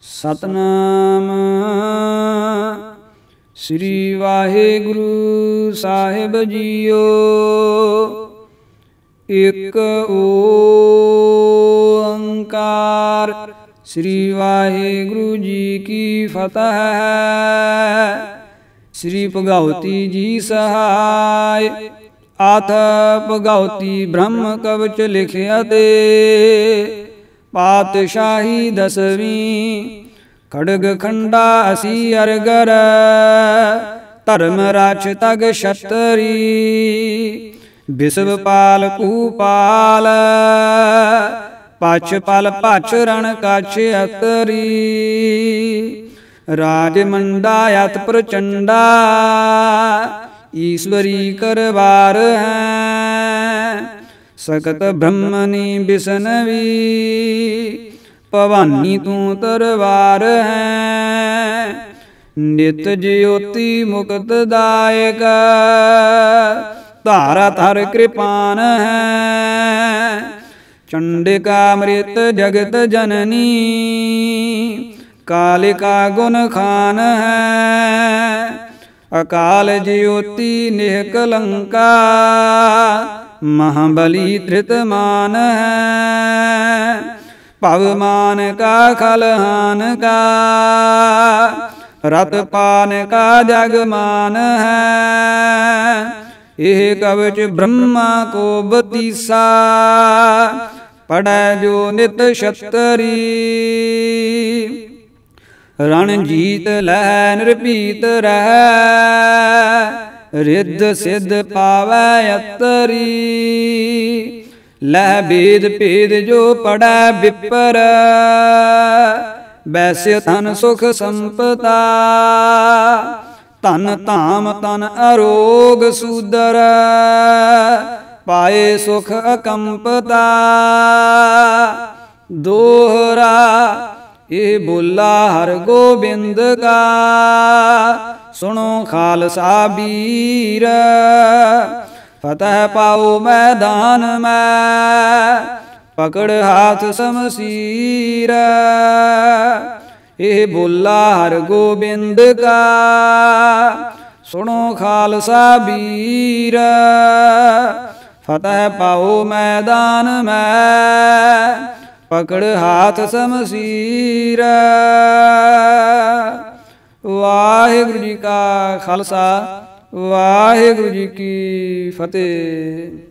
सतनाम श्री वाहिगुरु साहिब जीओ। एक ओंकार श्री वाहिगुरु जी की फतह है। श्री भगवती जी सहाय आथ भगवती ब्रह्म कवच लिखिया दे। पातशाही दसवीं खड़ग खंडा असी अरगर। धर्म राछ तग छतरी विश्वपाल कुपाल। पछ पल पछ रण कछ अतरी। राज मंडा अत प्रचंडा ईश्वरी करवार है। सकत ब्रह्मणी बिसनवी भवानी तू तरवार है। नित ज्योति मुक्त दायक धारा थर कृपान है। चंडिका मृत जगत जननी कालिका गुण खान है। अकाल ज्योति निष्कलंका महाबली धृतमान है। पवमान का खलहान का रतपान का जगमान है। यह कवच ब्रह्मा को बतीसा पढ़े जो नित छतरी। रणजीत लह निरपीत रह रिद्ध सिद्ध पावै अतरी। लह भेद भेद जो पढ़ै विपर वैश्य धन सुख संपदा। तन धाम तन अरोग सूदर पाए सुख अकंपदा। दोहरा ये बोला हर गोबिंद का सुनो खालसा बीर। फतह पाओ मैदान में पकड़ हाथ शमशीर। ये बोला हर गोबिंद का सुनो खालसा बीर। फतह पाओ मैदान में पकड़ हाथ शमशीर। वाहिगुरु जी का खालसा वाहिगुरु जी की फतेह।